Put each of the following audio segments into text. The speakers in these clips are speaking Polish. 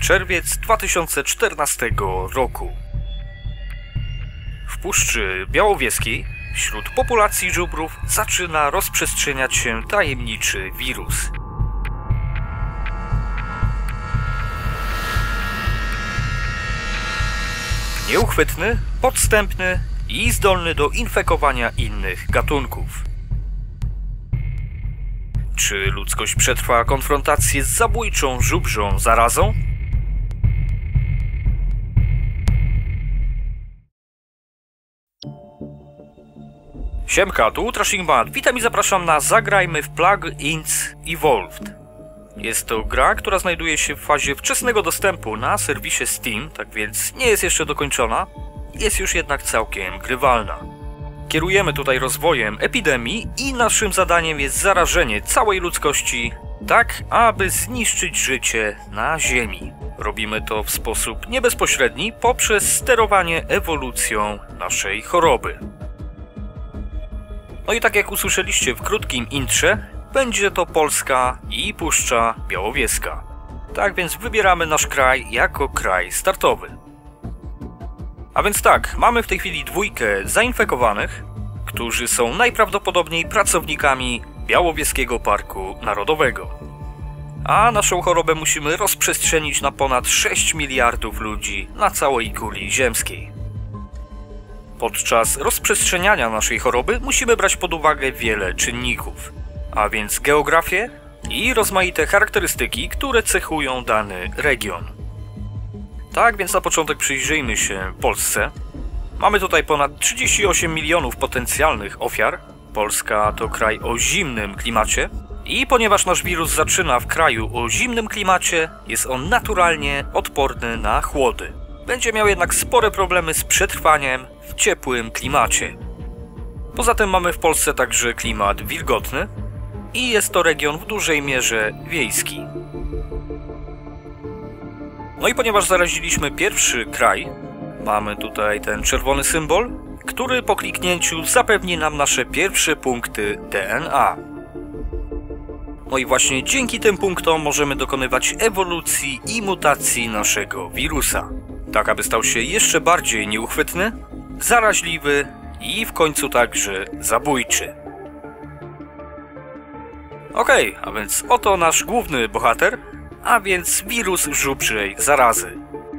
czerwiec 2014 roku. W Puszczy Białowieskiej wśród populacji żubrów zaczyna rozprzestrzeniać się tajemniczy wirus. Nieuchwytny, podstępny i zdolny do infekowania innych gatunków. Czy ludzkość przetrwa konfrontację z zabójczą żubrzą zarazą? Siemka, tu Trashingman. Witam i zapraszam na Zagrajmy w Plague Inc. Evolved. Jest to gra, która znajduje się w fazie wczesnego dostępu na serwisie Steam, tak więc nie jest jeszcze dokończona, jest już jednak całkiem grywalna. Kierujemy tutaj rozwojem epidemii i naszym zadaniem jest zarażenie całej ludzkości, tak aby zniszczyć życie na Ziemi. Robimy to w sposób niebezpośredni poprzez sterowanie ewolucją naszej choroby. No i tak jak usłyszeliście w krótkim intrze, będzie to Polska i Puszcza Białowieska. Tak więc wybieramy nasz kraj jako kraj startowy. A więc tak, mamy w tej chwili dwójkę zainfekowanych, którzy są najprawdopodobniej pracownikami Białowieskiego Parku Narodowego. A naszą chorobę musimy rozprzestrzenić na ponad 6 miliardów ludzi na całej kuli ziemskiej. Podczas rozprzestrzeniania naszej choroby musimy brać pod uwagę wiele czynników, a więc geografię i rozmaite charakterystyki, które cechują dany region. Tak więc na początek przyjrzyjmy się Polsce. Mamy tutaj ponad 38 milionów potencjalnych ofiar. Polska to kraj o zimnym klimacie i ponieważ nasz wirus zaczyna w kraju o zimnym klimacie, jest on naturalnie odporny na chłody. Będzie miał jednak spore problemy z przetrwaniem w ciepłym klimacie. Poza tym mamy w Polsce także klimat wilgotny i jest to region w dużej mierze wiejski. No i ponieważ zaraziliśmy pierwszy kraj, mamy tutaj ten czerwony symbol, który po kliknięciu zapewni nam nasze pierwsze punkty DNA. No i właśnie dzięki tym punktom możemy dokonywać ewolucji i mutacji naszego wirusa, tak aby stał się jeszcze bardziej nieuchwytny, zaraźliwy i w końcu także zabójczy. Okej, a więc oto nasz główny bohater, a więc wirus żubrzej zarazy.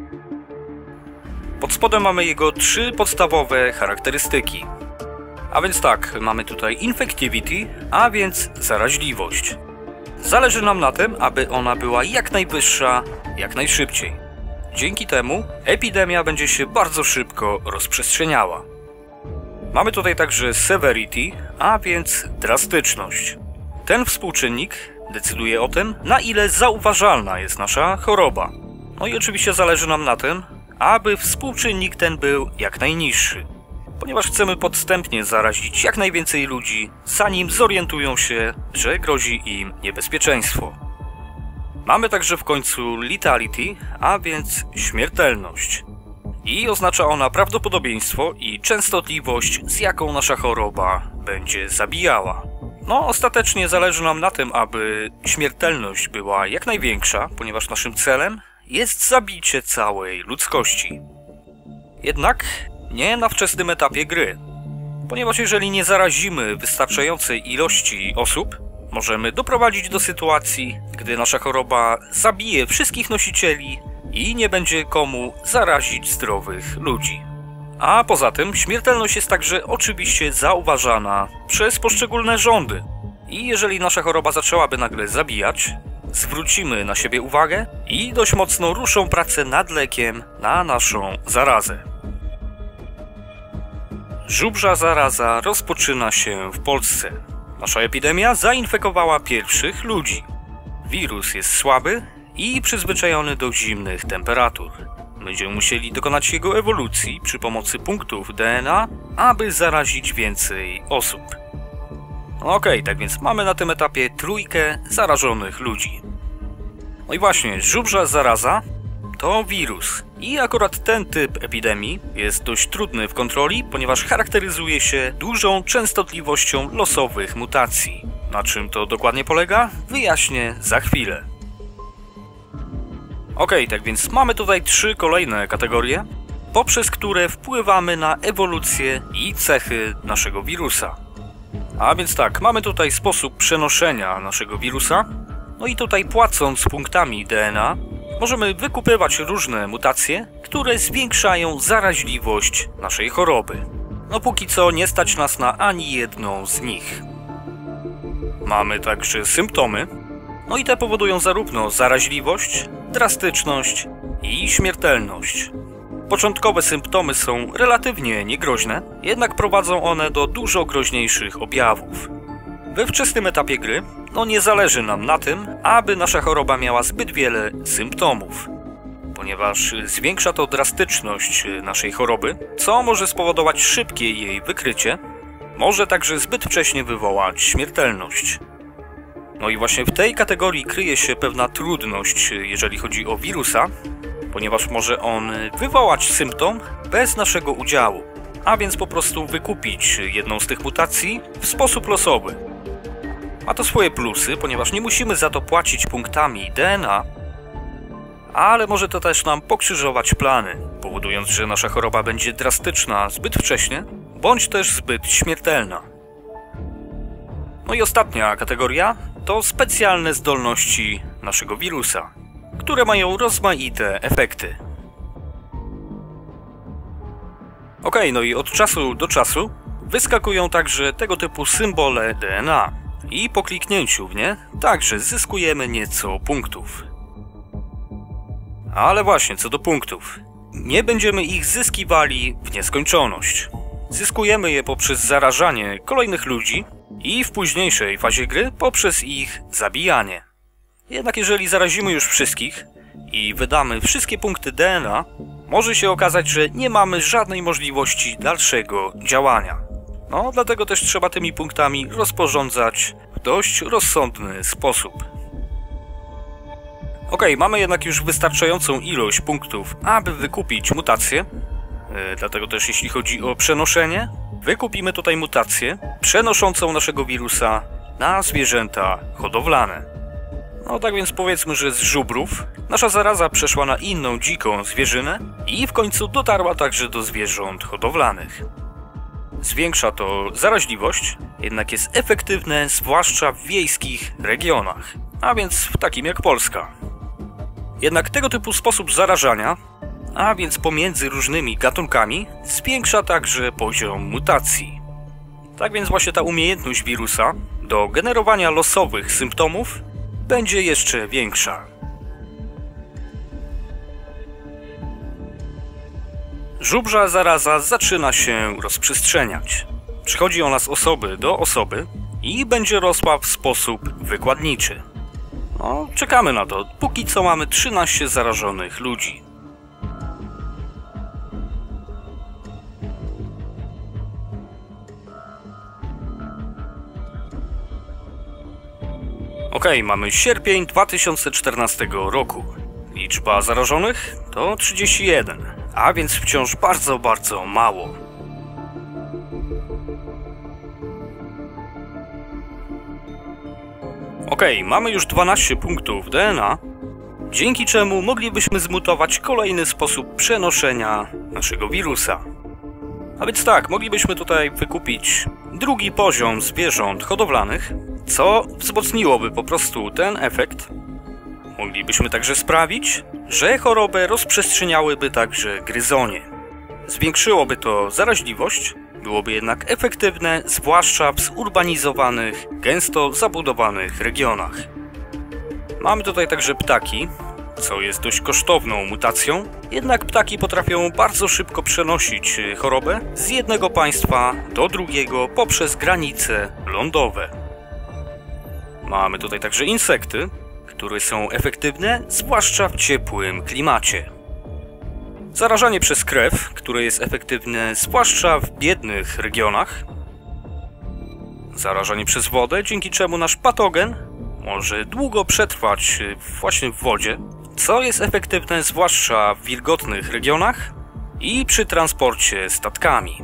Pod spodem mamy jego 3 podstawowe charakterystyki. A więc tak, mamy tutaj infectivity, a więc zaraźliwość. Zależy nam na tym, aby ona była jak najwyższa, jak najszybciej. Dzięki temu epidemia będzie się bardzo szybko rozprzestrzeniała. Mamy tutaj także severity, a więc drastyczność. Ten współczynnik decyduje o tym, na ile zauważalna jest nasza choroba. No i oczywiście zależy nam na tym, aby współczynnik ten był jak najniższy, ponieważ chcemy podstępnie zarazić jak najwięcej ludzi, zanim zorientują się, że grozi im niebezpieczeństwo. Mamy także w końcu lethality, a więc śmiertelność. I oznacza ona prawdopodobieństwo i częstotliwość, z jaką nasza choroba będzie zabijała. No, ostatecznie zależy nam na tym, aby śmiertelność była jak największa, ponieważ naszym celem jest zabicie całej ludzkości. Jednak nie na wczesnym etapie gry, ponieważ jeżeli nie zarazimy wystarczającej ilości osób, możemy doprowadzić do sytuacji, gdy nasza choroba zabije wszystkich nosicieli i nie będzie komu zarazić zdrowych ludzi. A poza tym śmiertelność jest także oczywiście zauważana przez poszczególne rządy. I jeżeli nasza choroba zaczęłaby nagle zabijać, zwrócimy na siebie uwagę i dość mocno ruszą pracę nad lekiem na naszą zarazę. Żubrza zaraza rozpoczyna się w Polsce. Nasza epidemia zainfekowała pierwszych ludzi. Wirus jest słaby i przyzwyczajony do zimnych temperatur. Będziemy musieli dokonać jego ewolucji przy pomocy punktów DNA, aby zarazić więcej osób. Okej, tak więc mamy na tym etapie 3 zarażonych ludzi. No i właśnie, żubrza zaraza to wirus. I akurat ten typ epidemii jest dość trudny w kontroli, ponieważ charakteryzuje się dużą częstotliwością losowych mutacji. Na czym to dokładnie polega? Wyjaśnię za chwilę. Okej, tak więc mamy tutaj 3 kolejne kategorie, poprzez które wpływamy na ewolucję i cechy naszego wirusa. A więc tak, mamy tutaj sposób przenoszenia naszego wirusa, no i tutaj płacąc punktami DNA, możemy wykupywać różne mutacje, które zwiększają zaraźliwość naszej choroby. No póki co nie stać nas na ani jedną z nich. Mamy także symptomy, no i te powodują zarówno zaraźliwość, drastyczność i śmiertelność. Początkowe symptomy są relatywnie niegroźne, jednak prowadzą one do dużo groźniejszych objawów. We wczesnym etapie gry, nie zależy nam na tym, aby nasza choroba miała zbyt wiele symptomów, ponieważ zwiększa to drastyczność naszej choroby, co może spowodować szybkie jej wykrycie, może także zbyt wcześnie wywołać śmiertelność. No i właśnie w tej kategorii kryje się pewna trudność, jeżeli chodzi o wirusa, ponieważ może on wywołać symptom bez naszego udziału, a więc po prostu wykupić jedną z tych mutacji w sposób losowy. Ma to swoje plusy, ponieważ nie musimy za to płacić punktami DNA, ale może to też nam pokrzyżować plany, powodując, że nasza choroba będzie drastyczna zbyt wcześnie, bądź też zbyt śmiertelna. No i ostatnia kategoria to specjalne zdolności naszego wirusa, które mają rozmaite efekty. Okej, no i od czasu do czasu wyskakują także tego typu symbole DNA i po kliknięciu w nie także zyskujemy nieco punktów. Ale właśnie co do punktów, nie będziemy ich zyskiwali w nieskończoność. Zyskujemy je poprzez zarażanie kolejnych ludzi i w późniejszej fazie gry poprzez ich zabijanie. Jednak jeżeli zarazimy już wszystkich i wydamy wszystkie punkty DNA, może się okazać, że nie mamy żadnej możliwości dalszego działania. No, dlatego też trzeba tymi punktami rozporządzać w dość rozsądny sposób. Okej, mamy jednak już wystarczającą ilość punktów, aby wykupić mutację. Dlatego też jeśli chodzi o przenoszenie, wykupimy tutaj mutację przenoszącą naszego wirusa na zwierzęta hodowlane. No tak więc powiedzmy, że z żubrów nasza zaraza przeszła na inną dziką zwierzynę i w końcu dotarła także do zwierząt hodowlanych. Zwiększa to zaraźliwość, jednak jest efektywne zwłaszcza w wiejskich regionach, a więc w takim jak Polska. Jednak tego typu sposób zarażania, a więc pomiędzy różnymi gatunkami, zwiększa także poziom mutacji. Tak więc właśnie ta umiejętność wirusa do generowania losowych symptomów będzie jeszcze większa. Żubrza zaraza zaczyna się rozprzestrzeniać. Przychodzi ona z osoby do osoby i będzie rosła w sposób wykładniczy. No, czekamy na to. Póki co mamy 13 zarażonych ludzi. Okej, mamy sierpień 2014 roku. Liczba zarażonych to 31, a więc wciąż bardzo mało. Okej, mamy już 12 punktów DNA, dzięki czemu moglibyśmy zmutować kolejny sposób przenoszenia naszego wirusa. A więc tak, moglibyśmy tutaj wykupić drugi poziom zwierząt hodowlanych, co wzmocniłoby po prostu ten efekt. Moglibyśmy także sprawić, że chorobę rozprzestrzeniałyby także gryzonie. Zwiększyłoby to zaraźliwość, byłoby jednak efektywne, zwłaszcza w zurbanizowanych, gęsto zabudowanych regionach. Mamy tutaj także ptaki, co jest dość kosztowną mutacją, jednak ptaki potrafią bardzo szybko przenosić chorobę z jednego państwa do drugiego poprzez granice lądowe. Mamy tutaj także insekty, które są efektywne, zwłaszcza w ciepłym klimacie. Zarażanie przez krew, które jest efektywne, zwłaszcza w biednych regionach. Zarażanie przez wodę, dzięki czemu nasz patogen może długo przetrwać właśnie w wodzie, co jest efektywne, zwłaszcza w wilgotnych regionach i przy transporcie statkami.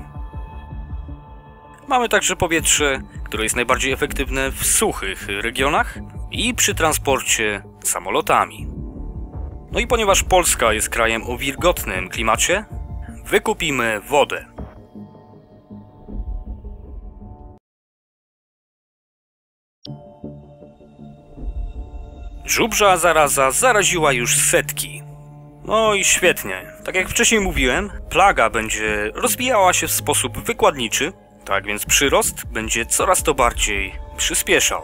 Mamy także powietrze, które jest najbardziej efektywne w suchych regionach i przy transporcie samolotami. No i ponieważ Polska jest krajem o wilgotnym klimacie, wykupimy wodę. Żubrza zaraza zaraziła już setki. No i świetnie. Tak jak wcześniej mówiłem, plaga będzie rozwijała się w sposób wykładniczy, tak więc przyrost będzie coraz to bardziej przyspieszał.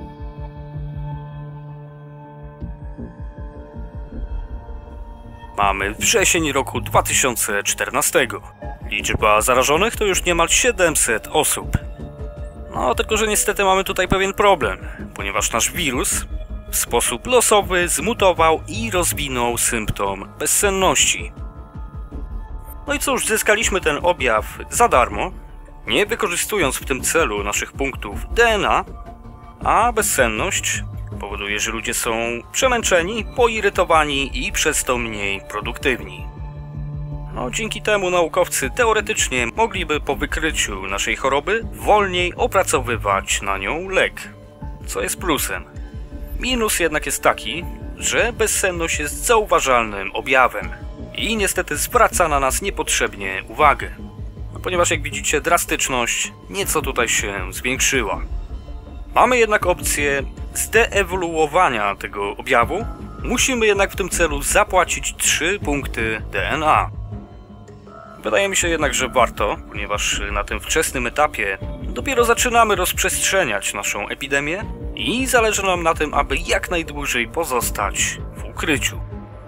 Mamy wrzesień roku 2014. Liczba zarażonych to już niemal 700 osób. No tylko, że niestety mamy tutaj pewien problem, ponieważ nasz wirus w sposób losowy zmutował i rozwinął symptom bezsenności. No i cóż, zyskaliśmy ten objaw za darmo, nie wykorzystując w tym celu naszych punktów DNA, a bezsenność powoduje, że ludzie są przemęczeni, poirytowani i przez to mniej produktywni. No, dzięki temu naukowcy teoretycznie mogliby po wykryciu naszej choroby wolniej opracowywać na nią lek, co jest plusem. Minus jednak jest taki, że bezsenność jest zauważalnym objawem i niestety zwraca na nas niepotrzebnie uwagę, ponieważ jak widzicie drastyczność nieco tutaj się zwiększyła. Mamy jednak opcję zdeewoluowania tego objawu, musimy jednak w tym celu zapłacić 3 punkty DNA. Wydaje mi się jednak, że warto, ponieważ na tym wczesnym etapie dopiero zaczynamy rozprzestrzeniać naszą epidemię i zależy nam na tym, aby jak najdłużej pozostać w ukryciu.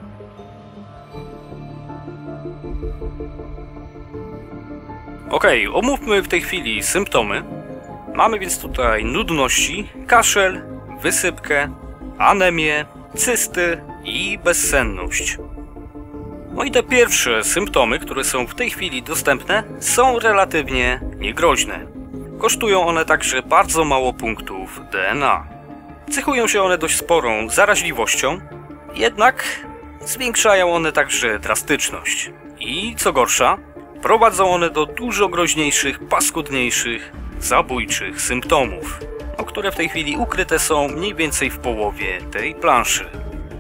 Okej, omówmy w tej chwili symptomy. Mamy więc tutaj nudności, kaszel, wysypkę, anemię, cysty i bezsenność. No i te pierwsze symptomy, które są w tej chwili dostępne, są relatywnie niegroźne. Kosztują one także bardzo mało punktów DNA. Cechują się one dość sporą zaraźliwością, jednak zwiększają one także drastyczność. I co gorsza, prowadzą one do dużo groźniejszych, paskudniejszych, zabójczych symptomów, które w tej chwili ukryte są mniej więcej w połowie tej planszy.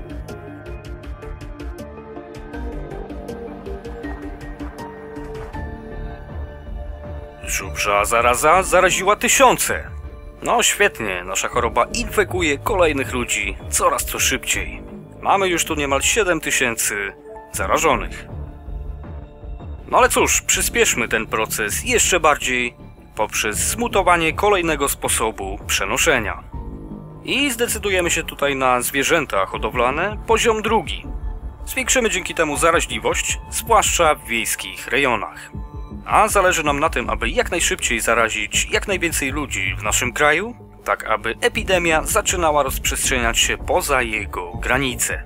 Żubrza zaraza zaraziła tysiące. No świetnie, nasza choroba infekuje kolejnych ludzi coraz to szybciej. Mamy już tu niemal 7000 zarażonych. No ale cóż, przyspieszmy ten proces jeszcze bardziej poprzez zmutowanie kolejnego sposobu przenoszenia. I zdecydujemy się tutaj na zwierzęta hodowlane, poziom drugi. Zwiększymy dzięki temu zaraźliwość, zwłaszcza w wiejskich rejonach. A zależy nam na tym, aby jak najszybciej zarazić jak najwięcej ludzi w naszym kraju, tak aby epidemia zaczynała rozprzestrzeniać się poza jego granice.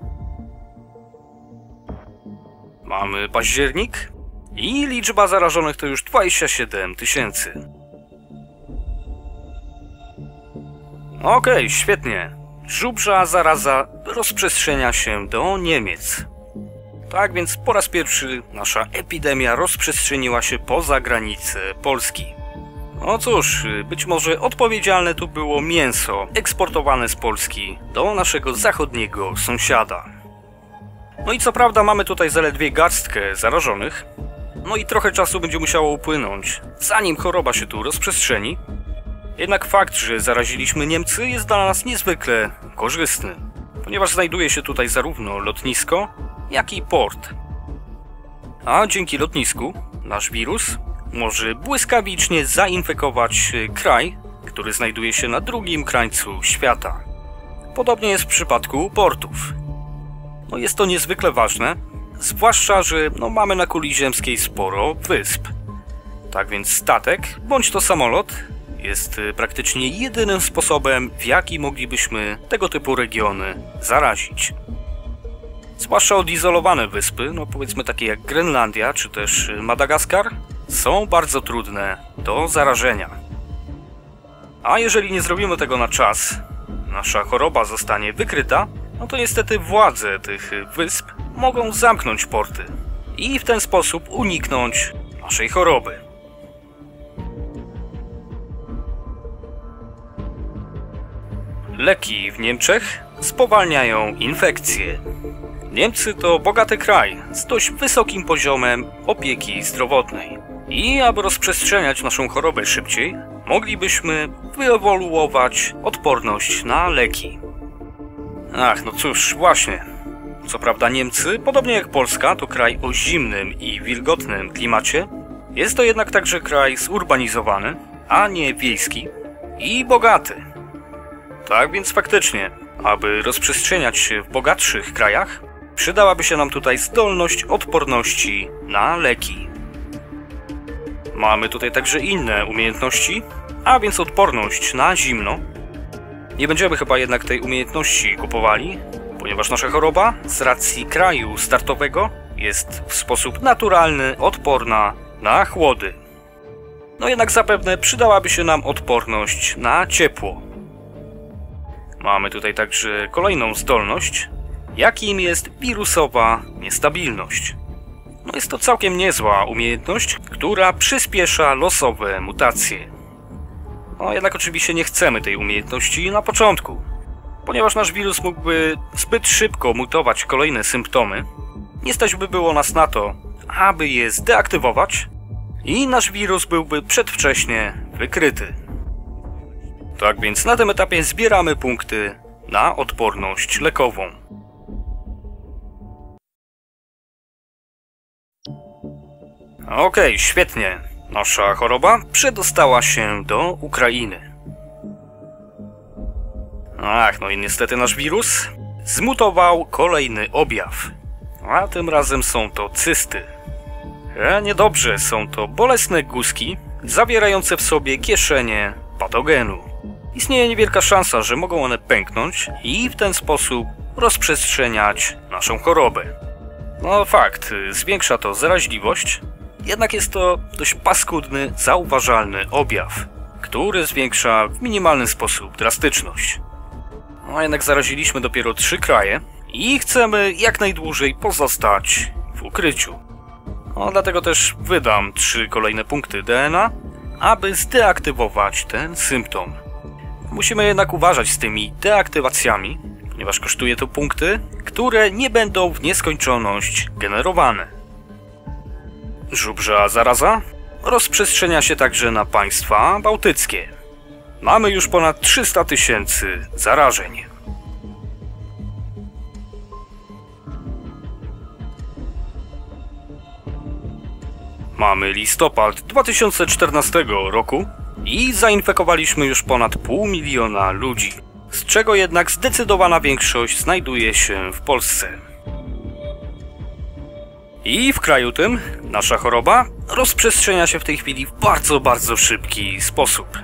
Mamy październik i liczba zarażonych to już 27 000. Okej, świetnie. Żubrza zaraza rozprzestrzenia się do Niemiec. Tak więc po raz pierwszy nasza epidemia rozprzestrzeniła się poza granice Polski. No cóż, być może odpowiedzialne tu było mięso eksportowane z Polski do naszego zachodniego sąsiada. No i co prawda mamy tutaj zaledwie garstkę zarażonych, no i trochę czasu będzie musiało upłynąć, zanim choroba się tu rozprzestrzeni. Jednak fakt, że zaraziliśmy Niemcy, jest dla nas niezwykle korzystny, ponieważ znajduje się tutaj zarówno lotnisko, jak i port. A dzięki lotnisku nasz wirus może błyskawicznie zainfekować kraj, który znajduje się na drugim krańcu świata. Podobnie jest w przypadku portów. No jest to niezwykle ważne, zwłaszcza, że mamy na kuli ziemskiej sporo wysp. Tak więc statek, bądź to samolot, jest praktycznie jedynym sposobem, w jaki moglibyśmy tego typu regiony zarazić. Zwłaszcza odizolowane wyspy, powiedzmy takie jak Grenlandia czy też Madagaskar, są bardzo trudne do zarażenia. A jeżeli nie zrobimy tego na czas, nasza choroba zostanie wykryta, to niestety władze tych wysp mogą zamknąć porty i w ten sposób uniknąć naszej choroby. Leki w Niemczech spowalniają infekcję. Niemcy to bogaty kraj z dość wysokim poziomem opieki zdrowotnej. I aby rozprzestrzeniać naszą chorobę szybciej, moglibyśmy wyewoluować odporność na leki. Ach, no cóż, właśnie. Co prawda Niemcy, podobnie jak Polska, to kraj o zimnym i wilgotnym klimacie. Jest to jednak także kraj zurbanizowany, a nie wiejski i bogaty. Tak więc faktycznie, aby rozprzestrzeniać się w bogatszych krajach, przydałaby się nam tutaj zdolność odporności na leki. Mamy tutaj także inne umiejętności, a więc odporność na zimno. Nie będziemy chyba jednak tej umiejętności kupowali, ponieważ nasza choroba z racji kraju startowego jest w sposób naturalny odporna na chłody. No jednak zapewne przydałaby się nam odporność na ciepło. Mamy tutaj także kolejną zdolność, jakim jest wirusowa niestabilność. No jest to całkiem niezła umiejętność, która przyspiesza losowe mutacje. No jednak oczywiście nie chcemy tej umiejętności na początku, ponieważ nasz wirus mógłby zbyt szybko mutować kolejne symptomy. Nie stać by było nas na to, aby je zdeaktywować i nasz wirus byłby przedwcześnie wykryty. Tak więc na tym etapie zbieramy punkty na odporność lekową. Okej, świetnie. Nasza choroba przedostała się do Ukrainy. Ach, no i niestety nasz wirus zmutował kolejny objaw. A tym razem są to cysty. Niedobrze, są to bolesne guzki zawierające w sobie kieszenie patogenu. Istnieje niewielka szansa, że mogą one pęknąć i w ten sposób rozprzestrzeniać naszą chorobę. No fakt, zwiększa to zaraźliwość, jednak jest to dość paskudny, zauważalny objaw, który zwiększa w minimalny sposób drastyczność. No jednak zaraziliśmy dopiero 3 kraje i chcemy jak najdłużej pozostać w ukryciu. No dlatego też wydam 3 kolejne punkty DNA, aby zdeaktywować ten symptom. Musimy jednak uważać z tymi deaktywacjami, ponieważ kosztuje to punkty, które nie będą w nieskończoność generowane. Żubrza zaraza rozprzestrzenia się także na państwa bałtyckie. Mamy już ponad 300 000 zarażeń. Mamy listopad 2014 roku i zainfekowaliśmy już ponad 500 000 ludzi, z czego jednak zdecydowana większość znajduje się w Polsce. I w kraju tym nasza choroba rozprzestrzenia się w tej chwili w bardzo szybki sposób.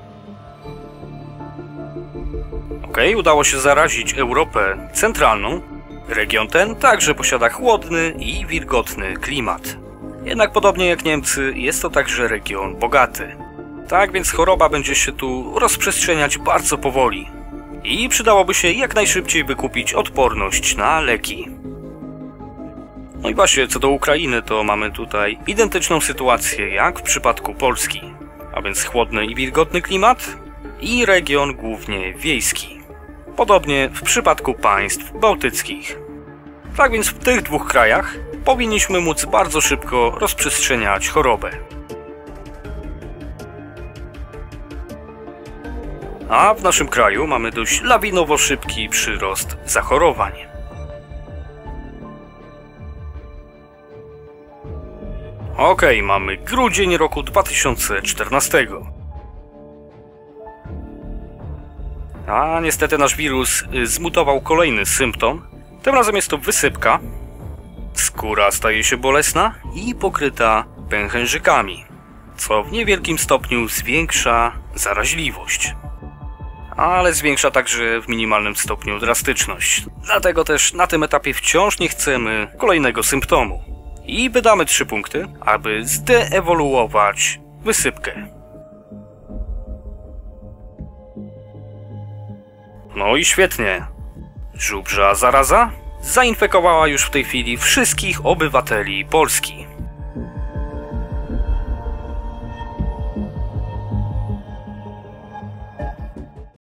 Udało się zarazić Europę centralną. Region ten także posiada chłodny i wilgotny klimat. Jednak podobnie jak Niemcy, jest to także region bogaty. Tak więc choroba będzie się tu rozprzestrzeniać bardzo powoli. I przydałoby się jak najszybciej wykupić odporność na leki. No i właśnie, co do Ukrainy, to mamy tutaj identyczną sytuację jak w przypadku Polski. A więc chłodny i wilgotny klimat i region głównie wiejski. Podobnie w przypadku państw bałtyckich. Tak więc w tych 2 krajach powinniśmy móc bardzo szybko rozprzestrzeniać chorobę. A w naszym kraju mamy dość lawinowo szybki przyrost zachorowań. Mamy grudzień roku 2014. A niestety nasz wirus zmutował kolejny symptom. Tym razem jest to wysypka. Skóra staje się bolesna i pokryta pęcherzykami, co w niewielkim stopniu zwiększa zaraźliwość. Ale zwiększa także w minimalnym stopniu drastyczność. Dlatego też na tym etapie wciąż nie chcemy kolejnego symptomu. I wydamy 3 punkty, aby zdeewoluować wysypkę. No i świetnie. Żubrza zaraza zainfekowała już w tej chwili wszystkich obywateli Polski.